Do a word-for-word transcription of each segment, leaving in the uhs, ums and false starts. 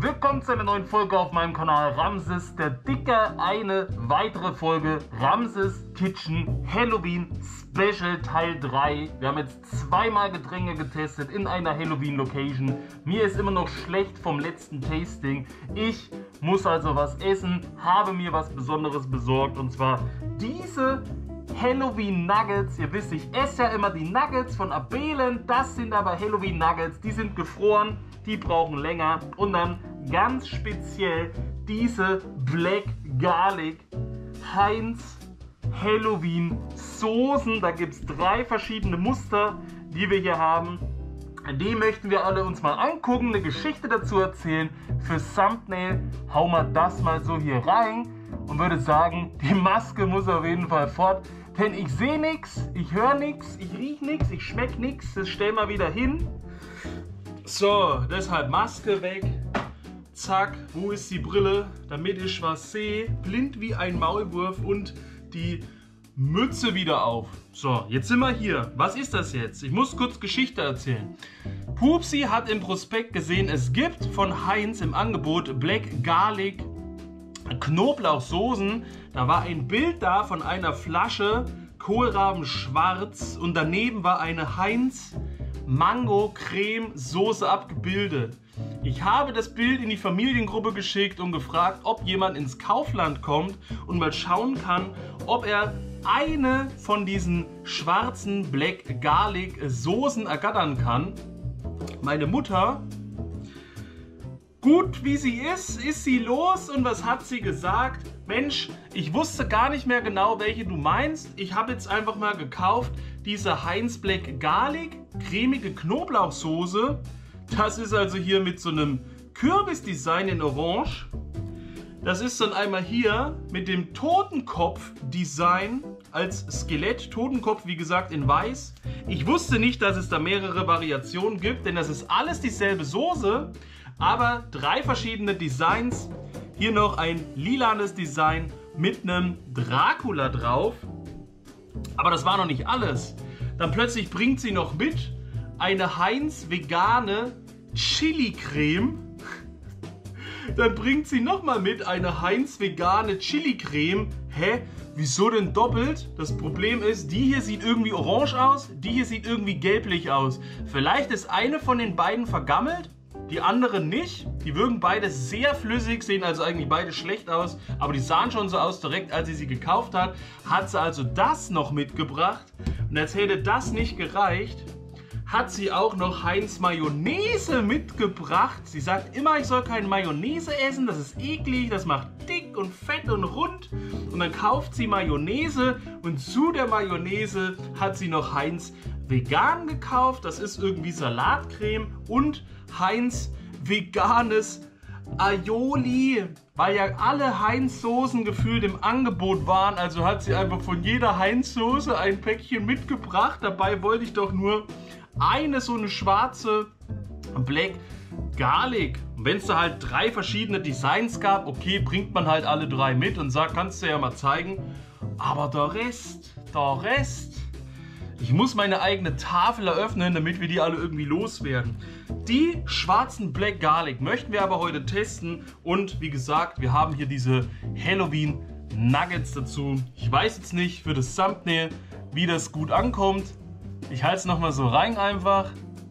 und willkommen zu einer neuen Folge auf meinem Kanal Ramses der Dicke. Eine weitere Folge Ramses Kitchen Halloween Special Teil drei. Wir haben jetzt zweimal Getränke getestet in einer Halloween Location. Mir ist immer noch schlecht vom letzten Tasting. Ich muss also was essen, habe mir was Besonderes besorgt und zwar diese Halloween Nuggets. Ihr wisst, ich esse ja immer die Nuggets von Abelen. Das sind aber Halloween Nuggets. Die sind gefroren, die brauchen länger. Und dann ganz speziell diese Black Garlic Heinz Halloween Soßen. Da gibt es drei verschiedene Muster, die wir hier haben. Die möchten wir alle uns mal angucken, eine Geschichte dazu erzählen. Fürs Thumbnail hauen wir das mal so hier rein und würde sagen, die Maske muss auf jeden Fall fort. Denn ich sehe nichts, ich höre nichts, ich rieche nichts, ich schmecke nichts. Das stellen wir wieder hin. So, deshalb Maske weg. Zack, wo ist die Brille, damit ich was sehe? Blind wie ein Maulwurf und die Mütze wieder auf. So, jetzt sind wir hier. Was ist das jetzt? Ich muss kurz Geschichte erzählen. Pupsi hat im Prospekt gesehen, es gibt von Heinz im Angebot Black Garlic Knoblauchsoßen. Da war ein Bild da von einer Flasche Kohlraben schwarz und daneben war eine Heinz Mango Creme Soße abgebildet. Ich habe das Bild in die Familiengruppe geschickt und gefragt, ob jemand ins Kaufland kommt und mal schauen kann, ob er eine von diesen schwarzen Black Garlic Soßen ergattern kann. Meine Mutter, gut wie sie ist, ist sie los und was hat sie gesagt? Mensch, ich wusste gar nicht mehr genau, welche du meinst. Ich habe jetzt einfach mal gekauft, diese Heinz Black Garlic cremige Knoblauchsoße. Das ist also hier mit so einem Kürbisdesign in Orange. Das ist dann einmal hier mit dem Totenkopf-Design als Skelett. Totenkopf, wie gesagt, in weiß. Ich wusste nicht, dass es da mehrere Variationen gibt, denn das ist alles dieselbe Soße, aber drei verschiedene Designs. Hier noch ein lilanes Design mit einem Dracula drauf. Aber das war noch nicht alles. Dann plötzlich bringt sie noch mit eine Heinz vegane Chili-Creme. Dann bringt sie nochmal mit eine Heinz vegane Chili-Creme. Hä? Wieso denn doppelt? Das Problem ist, die hier sieht irgendwie orange aus, die hier sieht irgendwie gelblich aus. Vielleicht ist eine von den beiden vergammelt, die andere nicht. Die wirken beide sehr flüssig, sehen also eigentlich beide schlecht aus, aber die sahen schon so aus direkt, als sie sie gekauft hat. Hat sie also das noch mitgebracht und als hätte das nicht gereicht, hat sie auch noch Heinz Mayonnaise mitgebracht. Sie sagt immer, ich soll keine Mayonnaise essen, das ist eklig, das macht dick und fett und rund. Und dann kauft sie Mayonnaise und zu der Mayonnaise hat sie noch Heinz vegan gekauft. Das ist irgendwie Salatcreme und Heinz veganes Aioli, weil ja alle Heinz-Soßen gefühlt im Angebot waren. Also hat sie einfach von jeder Heinz-Soße ein Päckchen mitgebracht. Dabei wollte ich doch nur eine so eine schwarze Black Garlic. Und wenn es da halt drei verschiedene Designs gab, okay, bringt man halt alle drei mit und sagt, kannst du ja mal zeigen. Aber der Rest, der Rest, ich muss meine eigene Tafel eröffnen, damit wir die alle irgendwie loswerden. Die schwarzen Black Garlic möchten wir aber heute testen und wie gesagt, wir haben hier diese Halloween Nuggets dazu. Ich weiß jetzt nicht für das Thumbnail, wie das gut ankommt. Ich halte es nochmal so rein einfach.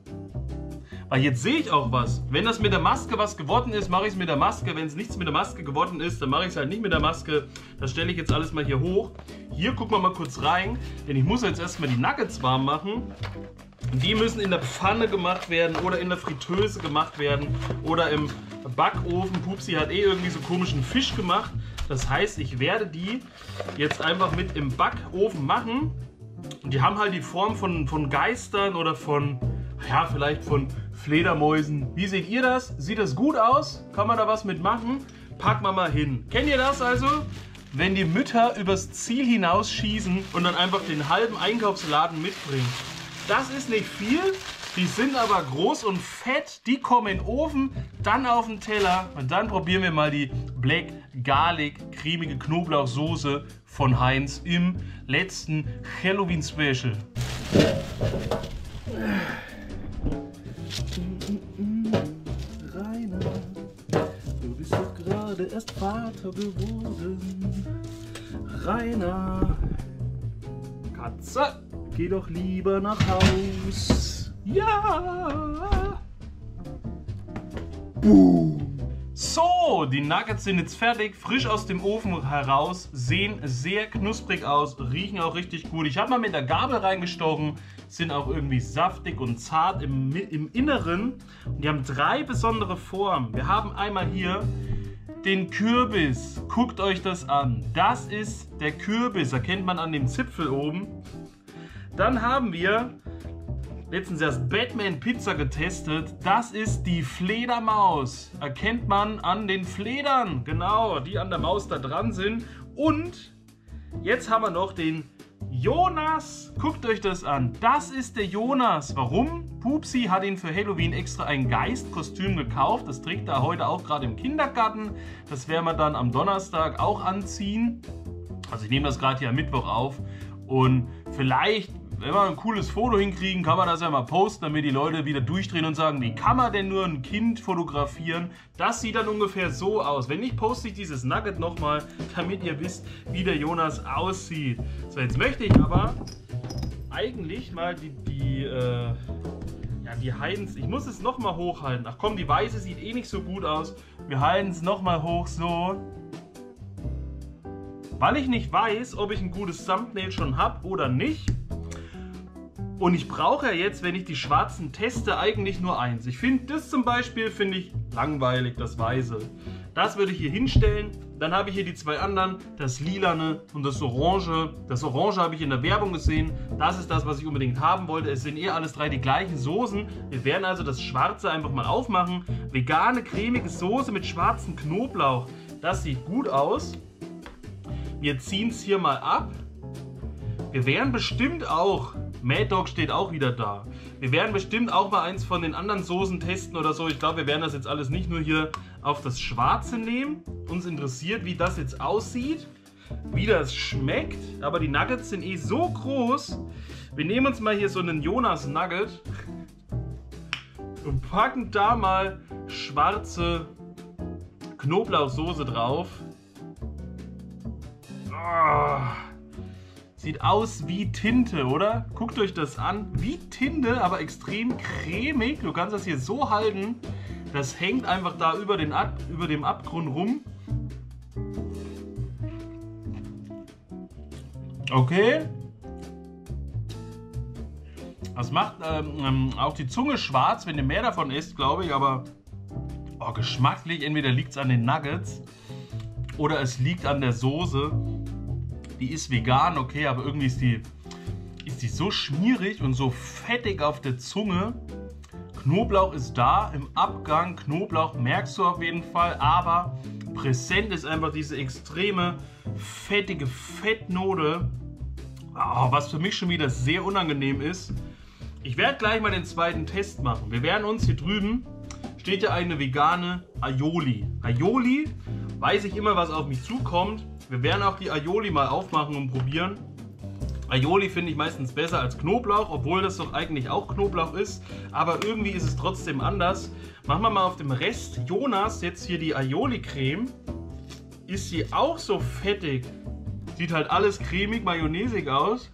Weil jetzt sehe ich auch was. Wenn das mit der Maske was geworden ist, mache ich es mit der Maske. Wenn es nichts mit der Maske geworden ist, dann mache ich es halt nicht mit der Maske. Das stelle ich jetzt alles mal hier hoch. Hier gucken wir mal kurz rein, denn ich muss jetzt erstmal die Nuggets warm machen. Die müssen in der Pfanne gemacht werden oder in der Fritteuse gemacht werden oder im Backofen. Pupsi hat eh irgendwie so komischen Fisch gemacht. Das heißt, ich werde die jetzt einfach mit im Backofen machen. Und die haben halt die Form von, von Geistern oder von, ja, vielleicht von Fledermäusen. Wie seht ihr das? Sieht das gut aus? Kann man da was mitmachen? Packen wir mal hin. Kennt ihr das also? Wenn die Mütter übers Ziel hinausschießen und dann einfach den halben Einkaufsladen mitbringen. Das ist nicht viel, die sind aber groß und fett, die kommen in den Ofen, dann auf den Teller und dann probieren wir mal die Black Garlic cremige Knoblauchsoße von Heinz im letzten Halloween Special. Rainer. bist doch gerade erst Vater geworden. Rainer, Katze, geh doch lieber nach Haus. Ja. Boom. So, die Nuggets sind jetzt fertig, frisch aus dem Ofen heraus, sehen sehr knusprig aus, riechen auch richtig gut. Ich habe mal mit der Gabel reingestochen, sind auch irgendwie saftig und zart im, im Inneren. Und die haben drei besondere Formen. Wir haben einmal hier den Kürbis. Guckt euch das an. Das ist der Kürbis, erkennt man an dem Zipfel oben. Dann haben wir letztens erst Batman Pizza getestet. Das ist die Fledermaus. Erkennt man an den Fledern. Genau, die an der Maus da dran sind. Und jetzt haben wir noch den Jonas. Guckt euch das an. Das ist der Jonas. Warum? Pupsi hat ihn für Halloween extra ein Geistkostüm gekauft. Das trägt er heute auch gerade im Kindergarten. Das werden wir dann am Donnerstag auch anziehen. Also ich nehme das gerade hier am Mittwoch auf. Und vielleicht, wenn wir ein cooles Foto hinkriegen, kann man das ja mal posten, damit die Leute wieder durchdrehen und sagen, wie kann man denn nur ein Kind fotografieren? Das sieht dann ungefähr so aus. Wenn nicht, poste ich dieses Nugget nochmal, damit ihr wisst, wie der Jonas aussieht. So, jetzt möchte ich aber eigentlich mal die, die, äh, ja, die Heinz, ich muss es nochmal hochhalten. Ach komm, die weiße sieht eh nicht so gut aus. Wir halten es nochmal hoch, so. Weil ich nicht weiß, ob ich ein gutes Thumbnail schon habe oder nicht. Und ich brauche ja jetzt, wenn ich die schwarzen teste, eigentlich nur eins. Ich finde das zum Beispiel, finde ich langweilig, das Weiße. Das würde ich hier hinstellen. Dann habe ich hier die zwei anderen, das Lilane und das Orange. Das Orange habe ich in der Werbung gesehen. Das ist das, was ich unbedingt haben wollte. Es sind eh alles drei die gleichen Soßen. Wir werden also das Schwarze einfach mal aufmachen. Vegane, cremige Soße mit schwarzem Knoblauch. Das sieht gut aus. Wir ziehen es hier mal ab. Wir werden bestimmt auch, Mad Dog steht auch wieder da. Wir werden bestimmt auch mal eins von den anderen Soßen testen oder so. Ich glaube, wir werden das jetzt alles nicht nur hier auf das Schwarze nehmen. Uns interessiert, wie das jetzt aussieht, wie das schmeckt. Aber die Nuggets sind eh so groß. Wir nehmen uns mal hier so einen Jonas Nugget und packen da mal schwarze Knoblauchsoße drauf. Oh. Sieht aus wie Tinte, oder? Guckt euch das an. Wie Tinte, aber extrem cremig. Du kannst das hier so halten. Das hängt einfach da über, den Ab über dem Abgrund rum. Okay. Das macht ähm, auch die Zunge schwarz, wenn ihr mehr davon isst, glaube ich. Aber oh, geschmacklich, entweder liegt es an den Nuggets oder es liegt an der Soße. Die ist vegan, okay, aber irgendwie ist die, ist die so schmierig und so fettig auf der Zunge. Knoblauch ist da, im Abgang Knoblauch merkst du auf jeden Fall, aber präsent ist einfach diese extreme, fettige Fettnote, oh, was für mich schon wieder sehr unangenehm ist. Ich werde gleich mal den zweiten Test machen. Wir werden uns hier drüben, steht ja eine vegane Aioli. Aioli, weiß ich immer, was auf mich zukommt. Wir werden auch die Aioli mal aufmachen und probieren. Aioli finde ich meistens besser als Knoblauch, obwohl das doch eigentlich auch Knoblauch ist. Aber irgendwie ist es trotzdem anders. Machen wir mal auf dem Rest Jonas jetzt hier die Aioli-Creme. Ist sie auch so fettig? Sieht halt alles cremig, mayonnaisig aus.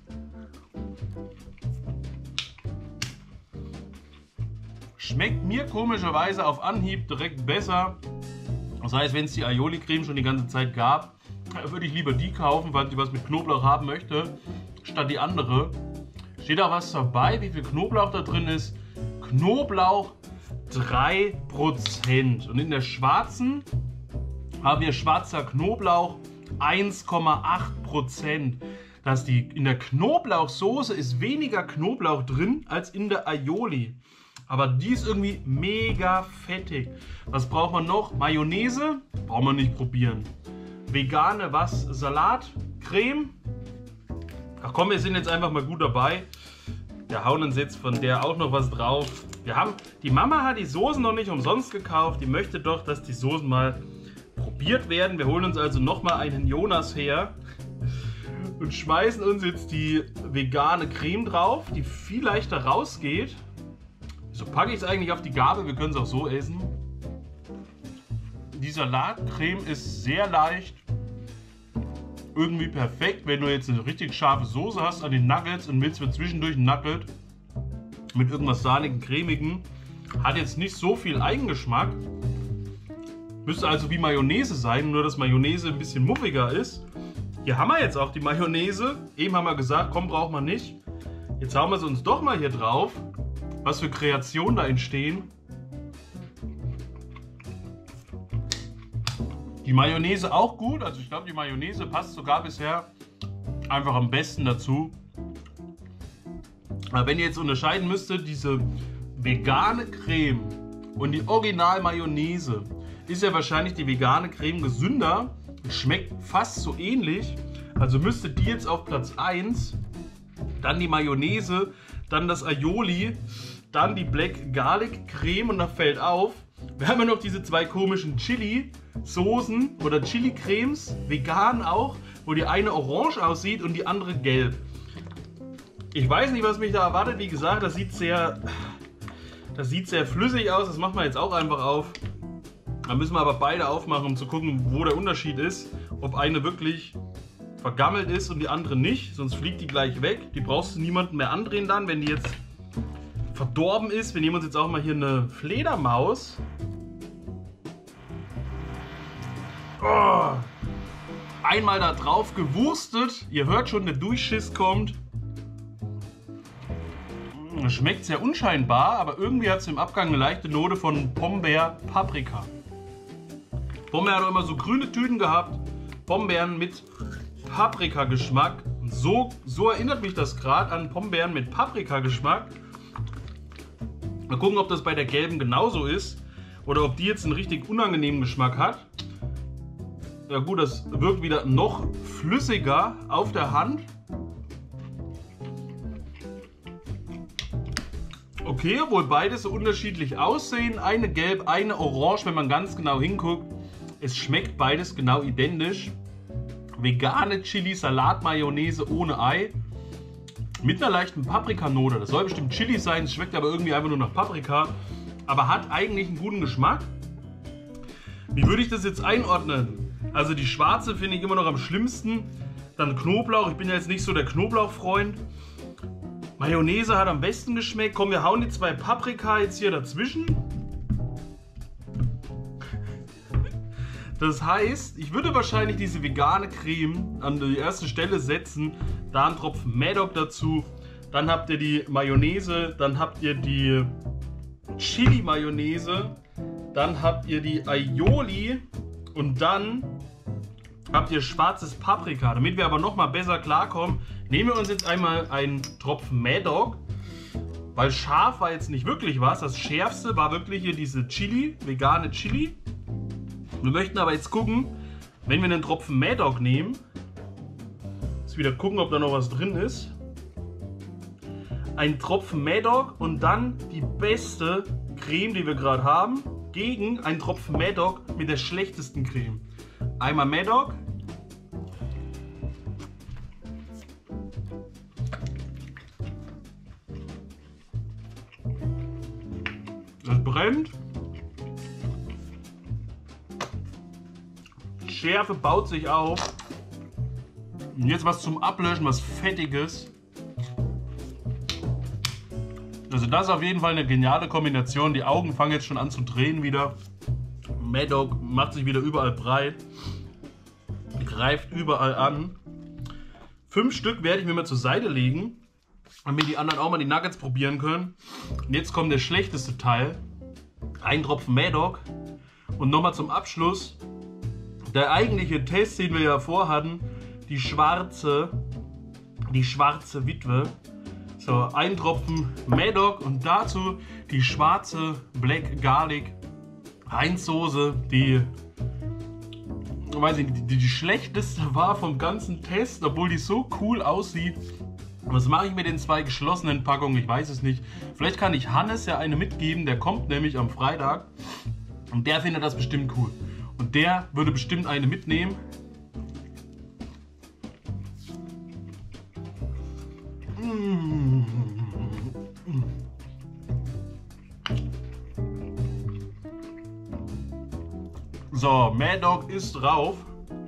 Schmeckt mir komischerweise auf Anhieb direkt besser. Das heißt, wenn es die Aioli-Creme schon die ganze Zeit gab, würde ich lieber die kaufen, falls ich was mit Knoblauch haben möchte, statt die andere. Steht auch was dabei, wie viel Knoblauch da drin ist. Knoblauch drei Prozent. Und in der schwarzen haben wir schwarzer Knoblauch eins Komma acht Prozent. Dass die in der Knoblauchsoße ist weniger Knoblauch drin als in der Aioli. Aber die ist irgendwie mega fettig. Was braucht man noch? Mayonnaise? Braucht man nicht probieren. Vegane was? Salatcreme? Ach komm, wir sind jetzt einfach mal gut dabei. Wir hauen uns jetzt von der auch noch was drauf. Wir haben, die Mama hat die Soßen noch nicht umsonst gekauft. Die möchte doch, dass die Soßen mal probiert werden. Wir holen uns also nochmal einen Jonas her und schmeißen uns jetzt die vegane Creme drauf, die viel leichter rausgeht. So packe ich es eigentlich auf die Gabel. Wir können es auch so essen. Die Salatcreme ist sehr leicht. Irgendwie perfekt, wenn du jetzt eine richtig scharfe Soße hast an den Nuggets und willst für zwischendurch ein Nugget mit irgendwas sahnigen, cremigen. Hat jetzt nicht so viel Eigengeschmack. Müsste also wie Mayonnaise sein, nur dass Mayonnaise ein bisschen muffiger ist. Hier haben wir jetzt auch die Mayonnaise. Eben haben wir gesagt, komm, braucht man nicht. Jetzt hauen wir sie uns doch mal hier drauf. Was für Kreationen da entstehen. Die Mayonnaise auch gut. Also ich glaube, die Mayonnaise passt sogar bisher einfach am besten dazu. Aber wenn ihr jetzt unterscheiden müsstet, diese vegane Creme und die Original Mayonnaise, ist ja wahrscheinlich die vegane Creme gesünder. Schmeckt fast so ähnlich. Also müsste die jetzt auf Platz eins, dann die Mayonnaise, dann das Aioli, dann die Black Garlic Creme und da fällt auf, wir haben ja noch diese zwei komischen Chili-Soßen oder Chili-Cremes, vegan auch, wo die eine orange aussieht und die andere gelb. Ich weiß nicht, was mich da erwartet. Wie gesagt, das sieht sehr, das sieht sehr flüssig aus. Das machen wir jetzt auch einfach auf. Da müssen wir aber beide aufmachen, um zu gucken, wo der Unterschied ist. Ob eine wirklich vergammelt ist und die andere nicht. Sonst fliegt die gleich weg. Die brauchst du niemanden mehr andrehen dann, wenn die jetzt verdorben ist. Wir nehmen uns jetzt auch mal hier eine Fledermaus. Oh. Einmal da drauf gewurstet. Ihr hört schon, der Durchschiss kommt. Schmeckt sehr unscheinbar, aber irgendwie hat es im Abgang eine leichte Note von Pombeer Paprika. Pombeer hat auch immer so grüne Tüten gehabt. Pombeeren mit Paprika-Geschmack. So, so erinnert mich das gerade an Pombeeren mit Paprika-Geschmack. Mal gucken, ob das bei der gelben genauso ist. Oder ob die jetzt einen richtig unangenehmen Geschmack hat. Ja gut, das wirkt wieder noch flüssiger auf der Hand. Okay, obwohl beide so unterschiedlich aussehen. Eine gelb, eine orange, wenn man ganz genau hinguckt. Es schmeckt beides genau identisch. Vegane Chili-Salat-Mayonnaise ohne Ei. Mit einer leichten Paprikanote. Das soll bestimmt Chili sein, es schmeckt aber irgendwie einfach nur nach Paprika. Aber hat eigentlich einen guten Geschmack. Wie würde ich das jetzt einordnen? Also die schwarze finde ich immer noch am schlimmsten. Dann Knoblauch, ich bin ja jetzt nicht so der Knoblauchfreund. Mayonnaise hat am besten geschmeckt. Komm, wir hauen die zwei Paprika jetzt hier dazwischen. Das heißt, ich würde wahrscheinlich diese vegane Creme an die erste Stelle setzen. Da einen Tropfen Maddock dazu. Dann habt ihr die Mayonnaise. Dann habt ihr die Chili-Mayonnaise. Dann habt ihr die Aioli. Und dann habt ihr schwarzes Paprika. Damit wir aber nochmal besser klarkommen, nehmen wir uns jetzt einmal einen Tropfen Maddock. Weil scharf war jetzt nicht wirklich was. Das Schärfste war wirklich hier diese Chili, vegane Chili. Wir möchten aber jetzt gucken, wenn wir einen Tropfen Maddock nehmen, jetzt wieder gucken, ob da noch was drin ist. Ein Tropfen Maddock und dann die beste Creme, die wir gerade haben, gegen einen Tropfen Maddock mit der schlechtesten Creme. Einmal Maddock. Das brennt. Schärfe baut sich auf. Und jetzt was zum Ablöschen, was Fettiges. Also das ist auf jeden Fall eine geniale Kombination. Die Augen fangen jetzt schon an zu drehen wieder. Maddock macht sich wieder überall breit. Greift überall an. Fünf Stück werde ich mir mal zur Seite legen, damit die anderen auch mal die Nuggets probieren können. Und jetzt kommt der schlechteste Teil. Ein Tropfen Maddock. Und nochmal zum Abschluss. Der eigentliche Test, den wir ja vorhatten, die schwarze, die schwarze Witwe. So, ein Tropfen Maddock und dazu die schwarze Black Garlic Heinz-Soße, die, weiß ich, die, die schlechteste war vom ganzen Test, obwohl die so cool aussieht. Was mache ich mit den zwei geschlossenen Packungen? Ich weiß es nicht. Vielleicht kann ich Hannes ja eine mitgeben, der kommt nämlich am Freitag und der findet das bestimmt cool. Und der würde bestimmt eine mitnehmen. So, Mad Dog ist drauf.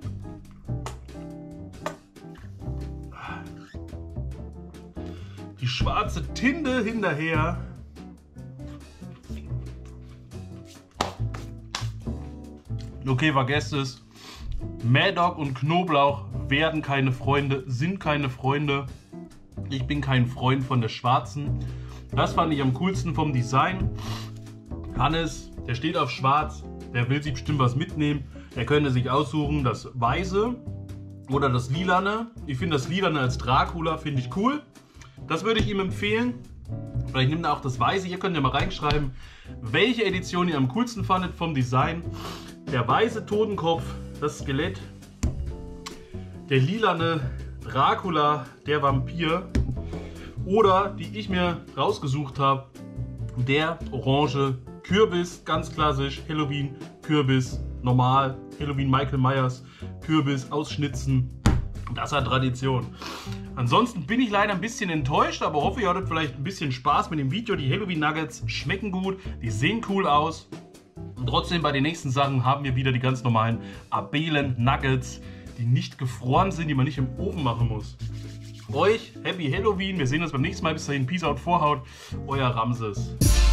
Die schwarze Tinte hinterher. Okay, vergesst es. Mad Dog und Knoblauch werden keine Freunde, sind keine Freunde. Ich bin kein Freund von der schwarzen. Das fand ich am coolsten vom Design. Hannes, der steht auf schwarz. Der will sich bestimmt was mitnehmen. Er könnte sich aussuchen, das weiße oder das lilane. Ich finde das lilane als Dracula, finde ich cool. Das würde ich ihm empfehlen. Vielleicht nimmt er auch das weiße. Ihr könnt ja mal reinschreiben, welche Edition ihr am coolsten fandet vom Design. Der weiße Totenkopf, das Skelett. Der lilane Dracula, der Vampir. Oder, die ich mir rausgesucht habe, der orange Kürbis, ganz klassisch, Halloween, Kürbis, normal, Halloween Michael Myers, Kürbis aus Schnitzen, das hat Tradition. Ansonsten bin ich leider ein bisschen enttäuscht, aber hoffe, ihr hattet vielleicht ein bisschen Spaß mit dem Video. Die Halloween Nuggets schmecken gut, die sehen cool aus. Und trotzdem bei den nächsten Sachen haben wir wieder die ganz normalen Abelen Nuggets, die nicht gefroren sind, die man nicht im Ofen machen muss. Euch Happy Halloween, wir sehen uns beim nächsten Mal. Bis dahin, Peace out, Vorhaut, euer Ramses.